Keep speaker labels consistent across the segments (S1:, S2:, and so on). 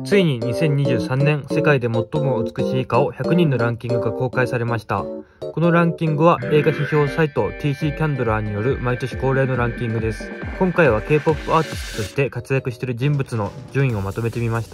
S1: ついに2023年世界で最も美しい顔100人のランキングが公開されました。このランキングは映画批評サイト TC キャンドラーによる毎年恒例のランキングです。今回は K-POP アーティストとして活躍している人物の順位をまとめてみました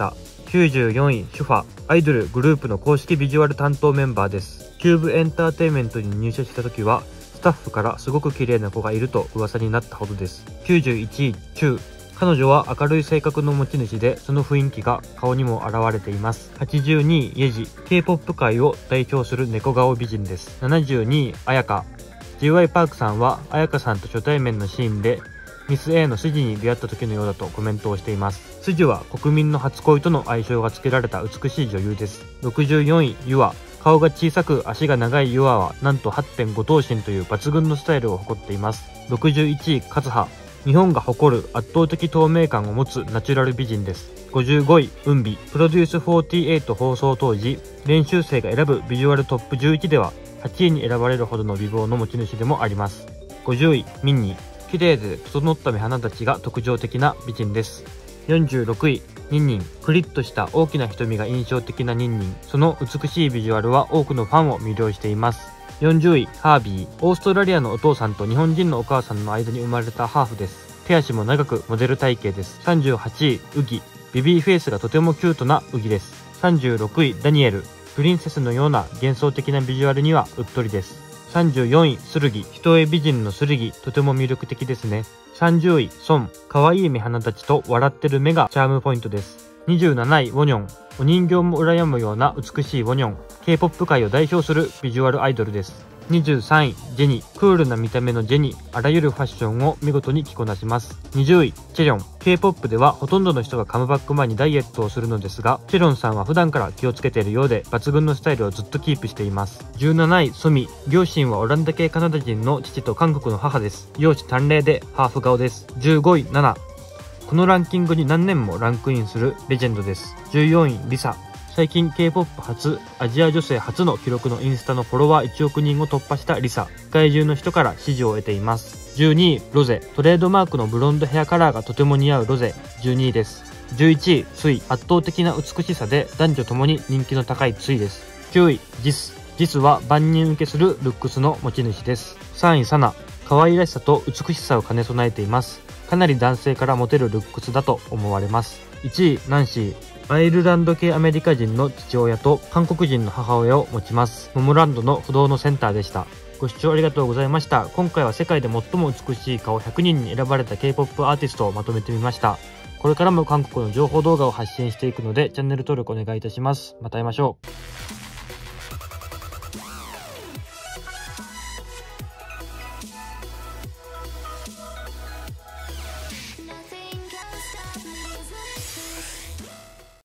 S1: 。94位、シュファ、アイドルグループの公式ビジュアル担当メンバーです。キューブエンターテインメントに入社した時は、スタッフからすごく綺麗な子がいると噂になったほどです。91位、チュウ。彼女は明るい性格の持ち主で、その雰囲気が顔にも現れています。82位、イェジ。K-POP 界を代表する猫顔美人です。72位、アヤカ。J.Y. パークさんは、アヤカさんと初対面のシーンで、ミス A のスジに出会った時のようだとコメントをしています。スジは国民の初恋との相性が付けられた美しい女優です。64位、ユア。顔が小さく足が長いユアは、なんと 8.5 頭身という抜群のスタイルを誇っています。61位、カズハ。日本が誇る圧倒的透明感を持つナチュラル美人です。55位、ウンビ。プロデュース48放送当時、練習生が選ぶビジュアルトップ11では、8位に選ばれるほどの美貌の持ち主でもあります。50位、ミンニ。綺麗で整った目鼻立ちが特徴的な美人です。46位、ニンニン。クリッとした大きな瞳が印象的なニンニン。その美しいビジュアルは多くのファンを魅了しています。40位、ハービー。オーストラリアのお父さんと日本人のお母さんの間に生まれたハーフです。手足も長くモデル体型です。38位、ウギ。ベビーフェイスがとてもキュートなウギです。36位、ダニエル。プリンセスのような幻想的なビジュアルにはうっとりです。34位、スルギ。一重美人のスルギ。とても魅力的ですね。30位、ソン。可愛い目鼻立ちと笑ってる目がチャームポイントです。27位、ウォニョン。お人形も羨むような美しいウォニョン。K-POP 界を代表するビジュアルアイドルです。23位、ジェニ。クールな見た目のジェニ。あらゆるファッションを見事に着こなします。20位、チェリョン。K-POP ではほとんどの人がカムバック前にダイエットをするのですが、チェリョンさんは普段から気をつけているようで、抜群のスタイルをずっとキープしています。17位、ソミ。両親はオランダ系カナダ人の父と韓国の母です。容姿端麗でハーフ顔です。15位、ナナ。このランキングに何年もランクインするレジェンドです。14位、リサ。最近 K-POP 初、アジア女性初の記録のインスタのフォロワー1億人を突破したリサ。世界中の人から支持を得ています。12位、ロゼ。トレードマークのブロンドヘアカラーがとても似合うロゼ。12位です。11位、スイ。圧倒的な美しさで男女ともに人気の高いツイです。9位、ジス。ジスは万人受けするルックスの持ち主です。3位、サナ。可愛らしさと美しさを兼ね備えています。かなり男性からモテるルックスだと思われます。1位、ナンシー。アイルランド系アメリカ人の父親と韓国人の母親を持ちます。モモランドの不動のセンターでした。ご視聴ありがとうございました。今回は世界で最も美しい顔100人に選ばれた K-POP アーティストをまとめてみました。これからも韓国の情報動画を発信していくのでチャンネル登録お願いいたします。また会いましょう。